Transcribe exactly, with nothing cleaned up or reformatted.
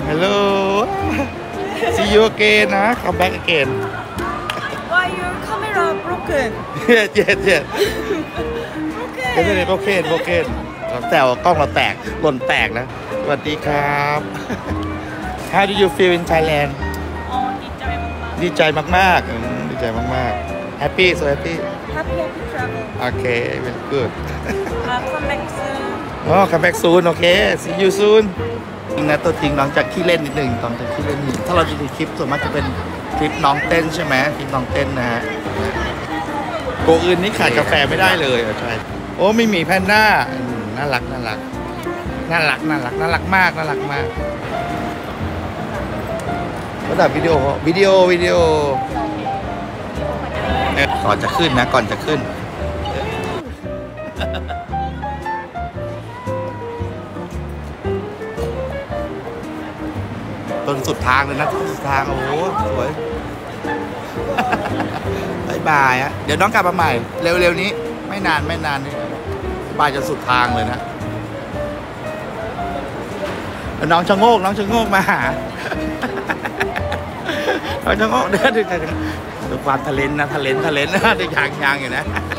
Hello see you again นะ come back again Why your camera broken yes yes yes broken broken broken แต่ว่ากล้องเราแตกหล่นแตกนะสวัสดีครับ How do you feel in Thailand อ๋อดีใจมากดีใจมากๆอืมดีใจมากๆ Happy so happy ๆ Happy happy travel โอเค very good uh, come back soon อ๋อ come back soon โอเค see you soon จริงนะตัวจริงน้องจะขี้เล่นนิดหนึ่งตอนจะขี้เล่นนิดถ้าเราดูคลิปส่วนมากจะเป็นคลิปน้องเต้นใช่ไหมคลิปน้องเต้นนะฮะโกอื่นนี่ขาดกาแฟไม่ได้เลยใช่โอ้ไม่มีแพนด้าน่ารักน่ารักน่ารักน่ารักน่ารักมากน่ารักมากระดับวิดีโอวิดีโอวิดีโอก่อนจะขึ้นนะก่อนจะขึ้นจนสุดทางเลยนะสุดทางโอ้โหสวยบายบายฮะเดี๋ยวน้องกลับมาใหม่เร็วๆนี้ไม่นานไม่นานนี่บายจนสุดทางเลยนะน้องชะโงกน้องชะโงกมาหาน้องชะโงกเดินดูดูความทะเลนนะทะเลนทะเลนนะดูยางยางอยู่นะ